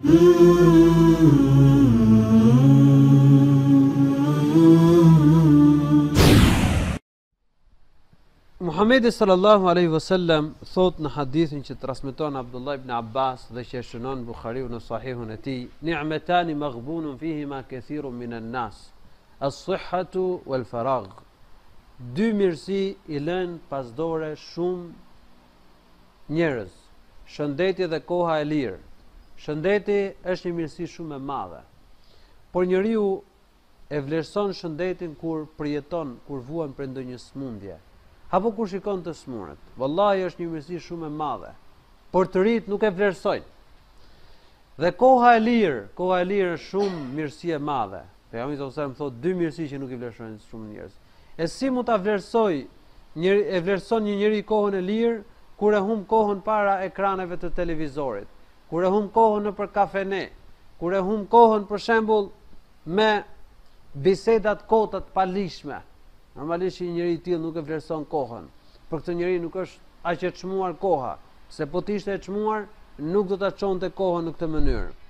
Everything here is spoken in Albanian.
Muhamedi sallallahu alaihi wasallam thot në hadithin që transmeton Abdullah ibn Abbas dhe që shënon Buhariu në sahihun e tij, ni'matani maghbunun fihima kathirun minan nas, as-sihhatu wal faragh. Dy mirësi i lën pas dore shumë njerëz, shëndeti dhe koha e lirë. Shëndeti është një mirësi shumë e madhe, por njeriu e vlerëson shëndetin kur përjeton, kur vuan për ndonjë smundje, apo kur shikon të smurët. Wallahi është një mirësi shumë e madhe, por të rit nuk e vlerësojnë. Dhe koha e lirë është shumë mirësi e madhe. Pejgamberi sallallahu alajhi wasallam thotë dy mirësi që nuk i vlerësojnë shumë njerëz. E si mund ta vlerësoj e vlerëson një njeri kohën e lirë kur e humb kohën para ekraneve të televizorit, kur e humb kohën nëpër kafene, kur e humb kohën për shembull me bisedat kota të palishme. Normalisht një njeri i tillë nuk e vlerëson kohën. Për këtë njeri nuk është aq e çmuar koha, se po të ishte e çmuar nuk do ta çonte kohën në këtë mënyrë.